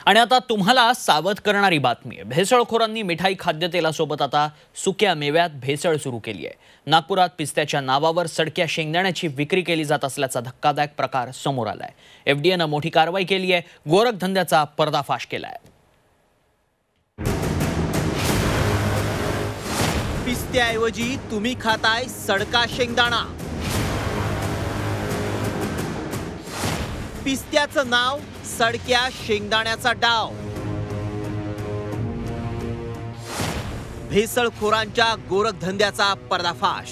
आणि आता तुम्हाला सावध करणारी बातमी आहे। भेसळखोरांनी मिठाई खाद्यतेलासोबत आता सुक्या मेव्यात भेसळ सुरू केली आहे। नागपुरात पिस्त्याच्या नावावर सडक्या शेंगदाण्याची विक्री केली जात असल्याचा धक्कादायक प्रकार समोर आलाय। एफडीएनं मोठी कारवाई केली आहे, गोरखधंद्याचा पर्दाफाश केलाय। पिस्त्याऐवजी तुम्ही खाताय सडका शेंगदाणा। पिस्त्याचं नाव सडक्या शेंगदाण्याचा डाव। भेसळखोरांच्या गोरखधंद्याचा पर्दाफाश।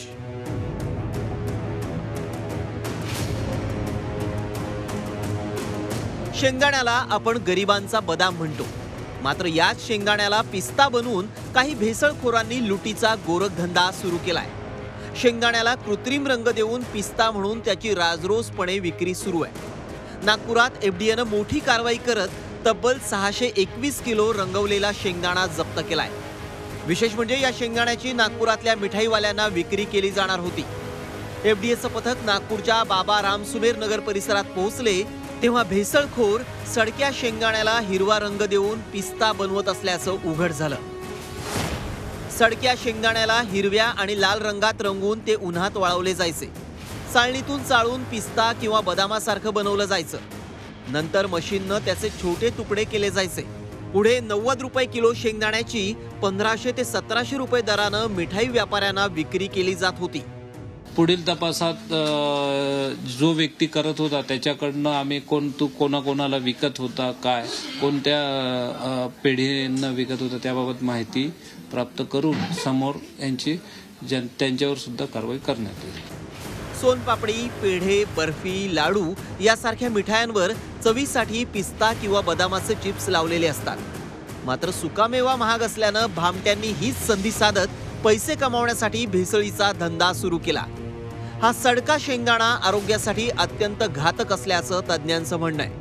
शेंगदाण्याला आपण गरिबांचा बदाम म्हणतो, मात्र याच शेंगदाण्याला पिस्ता बनवून काही भेसळखोरांनी लुटीचा गोरखधंदा सुरू केलाय। शेंगदाण्याला कृत्रिम रंग देऊन पिस्ता म्हणून त्याची राजरोसपणे विक्री सुरू आहे। नागपुरात एफडीएनं मोठी कारवाई करत तब्बल 621 किलो रंगवलेला शेंगदाणा जप्त केलाय। विशेष म्हणजे या शेंगदाण्याची नागपुरातल्या मिठाईवाल्यांना विक्री केली जाणार होती। एफडीएचं पथक नागपूरच्या बाबा रामसुमेर नगर परिसरात पोहोचले तेव्हा भेसळखोर सडक्या शेंगदाण्याला हिरवा रंग देऊन पिस्ता बनवत असल्याचं उघड झालं। सडक्या शेंगदाण्याला हिरव्या आणि लाल रंगात रंगवून ते उन्हात वाळवले जायचे। चाळणीतून चाळून पिस्ता किंवा बदामासारखं बनवलं जायचं। नंतर मशीननं त्याचे छोटे तुकडे केले जायचे। पुढे 90 रुपये किलो शेंगदाण्याची 1500 ते 1700 रुपये दरानं मिठाई व्यापाऱ्यांना विक्री केली जात होती। पुढील तपासात जो व्यक्ती करत होता त्याच्याकडनं आम्ही कोणाकोणाला विकत होता, काय कोणत्या पेढींना विकत होता त्याबाबत माहिती प्राप्त करून समोर त्यांच्यावर सुद्धा कारवाई करण्यात येईल। सोनपापडी, पेढे, बर्फी, लाडू यासारख्या मिठायांवर चवीसाठी पिस्ता किंवा बदामाचे चिप्स लावलेले असतात। मात्र सुकामेवा महाग असल्यानं भामट्यांनी हीच संधी साधत पैसे कमावण्यासाठी भेसळीचा धंदा सुरू केला। हा सडका शेंगदाणा आरोग्यासाठी अत्यंत घातक असल्याचं तज्ज्ञांचं म्हणणं आहे।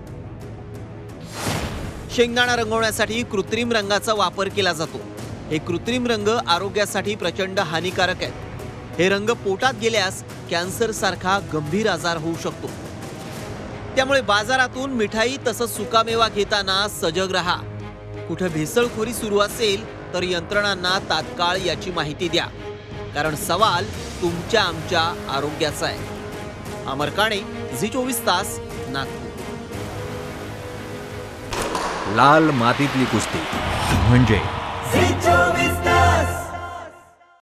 शेंगदाणा रंगवण्यासाठी कृत्रिम रंगाचा वापर केला जातो। हे कृत्रिम रंग आरोग्यासाठी प्रचंड हानिकारक आहेत। हे रंग पोटात गेल्यास कॅन्सर सारखा गंभीर आजार होऊ शकतो। त्यामुळे बाजारातून मिठाई तसंच सुकामेवा घेताना सजग रहा। कुठे भेसळखोरी सुरू असेल तर यंत्रणांना तात्काळ याची माहिती द्या, कारण सवाल तुमच्या आमच्या आरोग्याचा आहे। अमर काणे, झी24 तास, नागपूर। लाल मातीतली कुस्ती म्हणजे झी24 तास।